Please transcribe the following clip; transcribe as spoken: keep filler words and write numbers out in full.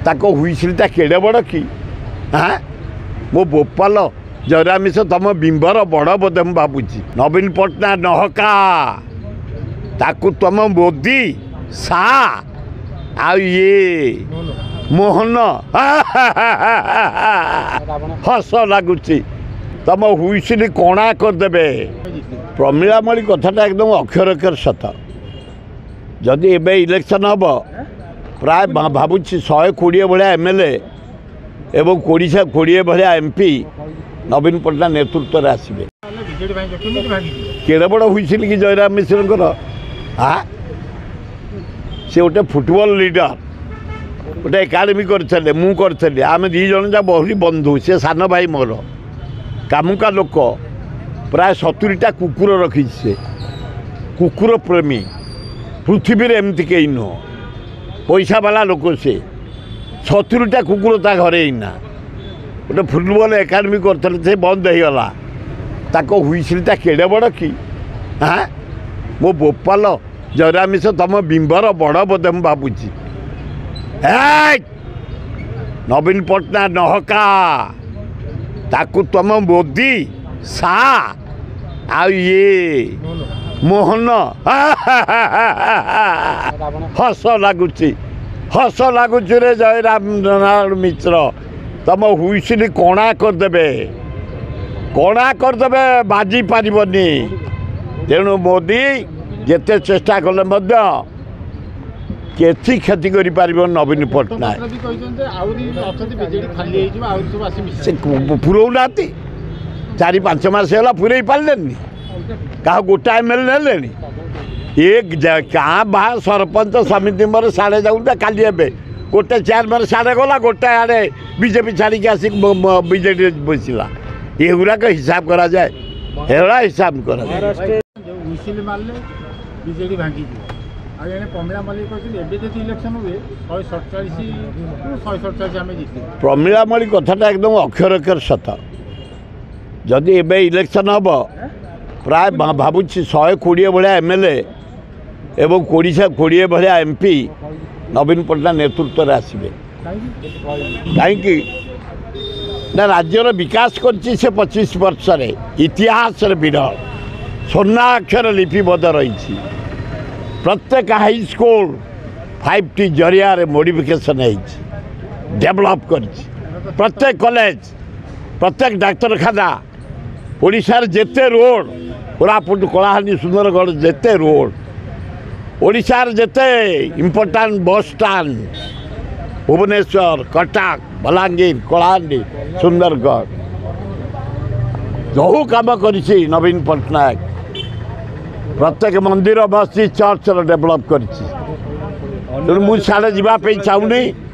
ताको हुईसिलटा केड़े बड़ कि हाँ मो बोपाल जयराम मिश्र तुम बिंबर बड़ बोधे मु भावुची नवीन पट्टनायक नहका ताकू तुम मोदी सा आ ये मोहन हस लगुच तुम हुईसिल कणा करदे प्रमिलामणि कथाटा एकदम अक्षर अक्षर सत जदि एबे इलेक्शन हम प्राय भावुची शहे कोड़े भाया एमएलए एवं ओडिशा कोड़े भाया एमपी नवीन पट्टनायक नेतृत्व में आसवे केड़े बड़ हुईसिल कि जयराम मिश्र हाँ सी गोटे फुटबॉल लीडर गोटे एकाडेमी करते मु करी आम दी जन जा बहुत बंधु सी सान भाई मोर कामुका लोक प्राय सतुरीटा कुकुर रखी से कुकुर प्रेमी पृथ्वी एमती कहीं नुह पैसा वाला लोक से सतुरीटा कुकुर ता घरे ना गोटे फुटबॉल एकाडेमी करते से बंद हो गला ताको हुईसिलटा केड़े बड़ कि हाँ मो बोपाल जयराम मिश्र तुम बिंबर बड़ बोधे मु भावुची नवीन पट्टनायक नहका ताकू तुम मोदी सा आ ये मोहन हस लगुच हस लगुच रे जयराम नारायण मिश्र तुम हुईसिल कणा करदे कणा करदे बाजी पारबनी तेणु मोदी जिते चेष्टा कले केथी क्षति कर नवीन पट्टनायक पुरौना चारि पांच मास है पुरे पारे क्या गोटा एम एल ने एक क्या बा सरपंच समिति मोर साढ़े जाऊँ काली ए गोटे चेयरमैन साढ़े गला गोटे आड़े बीजेपी छाड़ी आसिक बीजेडी बसला ये गुराक हिसाब करा जाए एड़ा हिसाब करा जाए बीजेडी भांगी प्रमिला मल्लिक इलेक्शन हुए शहे सड़चाश शहे सड़चाश आम जीत प्रमिला मल्लिक कथाटा एकदम अक्षर अक्षर सत जदि एबे इलेक्शन हम प्राय भावुची शहे कोड़े भाया एमएलए एवं ओडिशा कोड़े भाया एमपी नवीन पट्टनायक नेतृत्व में आसवे कहीं ना राज्यर विकास कर पच्चीस वर्ष इतिहास विरल स्वर्णाक्षर लिपिबद्ध रही प्रत्येक हाई स्कूल फाइव टी जरिया मोडिफिकेशन डेभलप कर प्रत्येक कॉलेज प्रत्येक डाक्तरखाना ओडिशार जेते रोड कोरापुट कलाहांडी सुंदरगढ़ जेते रोड ओडिशार जेते important bus stand Bhubaneswar Cuttack Balangir Kalahandi Sundargarh बहु काम करिछि नवीन पट्टनायक प्रत्येक मंदिर मस्जिद चर्च डेभलप कर मुझे साड़े जावाई चाहूनी